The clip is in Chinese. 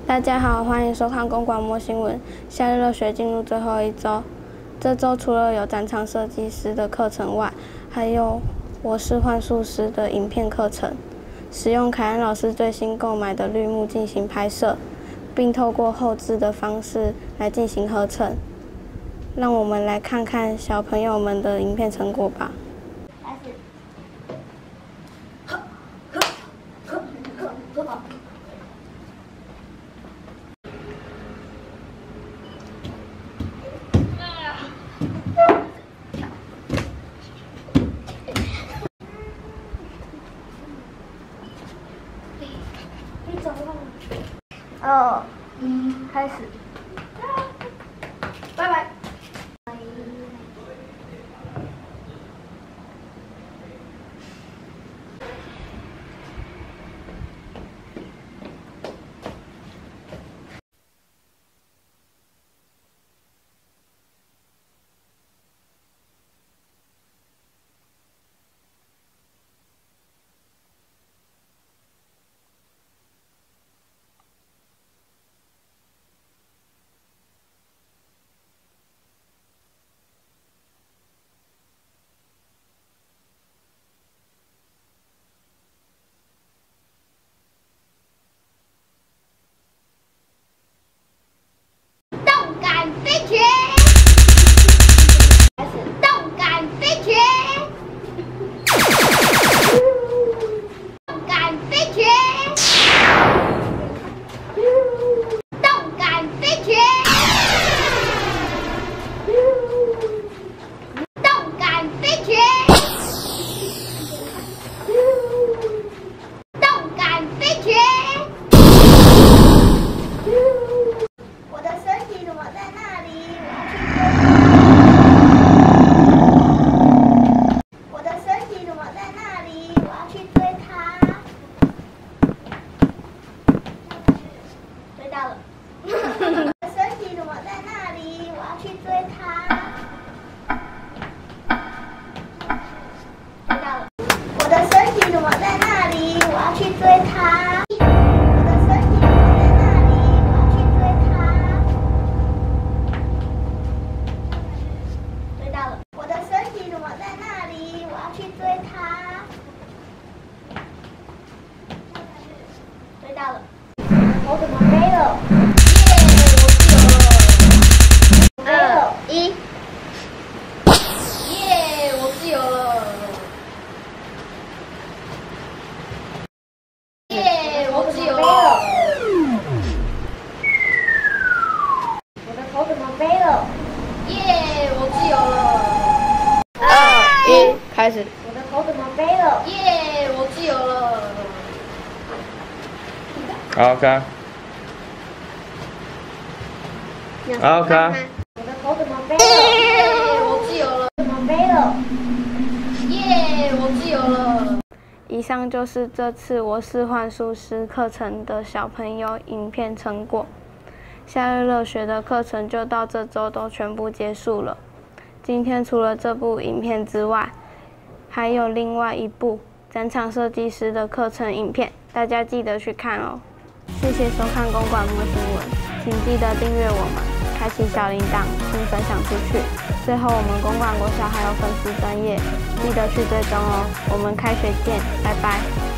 大家好，欢迎收看公馆模新闻。夏日热学进入最后一周，这周除了有展场设计师的课程外，还有我是幻术师的影片课程，使用凯安老师最新购买的绿幕进行拍摄，并透过后制的方式来进行合成。让我们来看看小朋友们的影片成果吧。 2、1，开始。拜拜。我怎么飞了？耶！我自由了。耶！我自由了。耶！我自由了。我的头怎么飞了？耶！我自由了。 2、1，开始。 我的头怎么飞了？耶！我自由了。 好看。好看。 我的头怎么飞了？耶！我自由了。怎么飞了？耶！我自由了。 以上就是这次我是幻术师课程的小朋友影片成果。夏日热学的课程就到这周都全部结束了。今天除了这部影片之外，还有另外一部展场设计师的课程影片，大家记得去看哦。谢谢收看公馆模新闻，请记得订阅我们，开启小铃铛，并分享出去。最后，我们公馆国小还有粉丝专页，记得去追踪哦。我们开学见，拜拜。